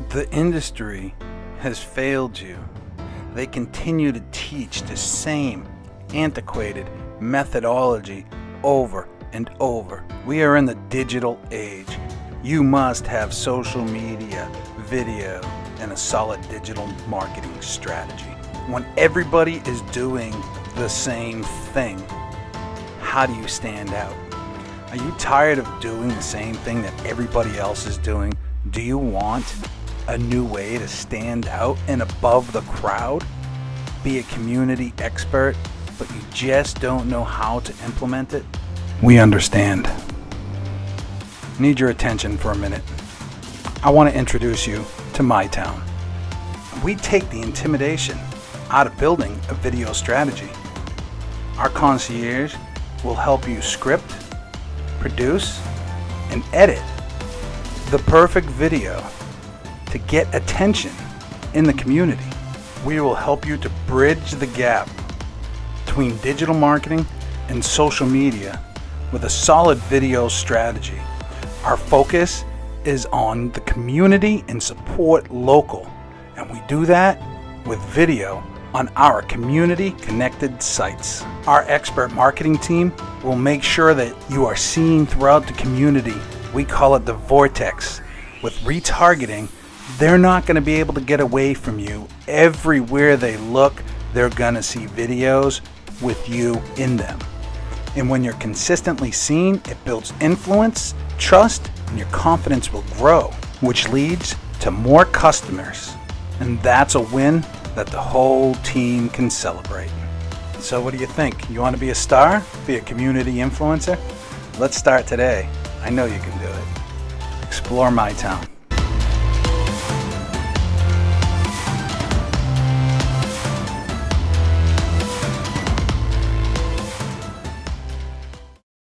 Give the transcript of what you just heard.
The industry has failed you. They continue to teach the same antiquated methodology over and over. We are in the digital age. You must have social media, video, and a solid digital marketing strategy. When everybody is doing the same thing, how do you stand out? Are you tired of doing the same thing that everybody else is doing? Do you want a new way to stand out and above the crowd? Be a community expert, but you just don't know how to implement it? We understand. Need your attention for a minute. I want to introduce you to MyTown. We take the intimidation out of building a video strategy. Our concierge will help you script, produce, and edit the perfect video to get attention in the community. We will help you to bridge the gap between digital marketing and social media with a solid video strategy. Our focus is on the community and support local, and we do that with video on our community connected sites. Our expert marketing team will make sure that you are seen throughout the community. We call it the vortex. With retargeting, they're not going to be able to get away from you. Everywhere they look, they're going to see videos with you in them. And when you're consistently seen, it builds influence, trust, and your confidence will grow, which leads to more customers. And that's a win that the whole team can celebrate. So what do you think? You want to be a star? Be a community influencer? Let's start today. I know you can do it. Explore MyTown.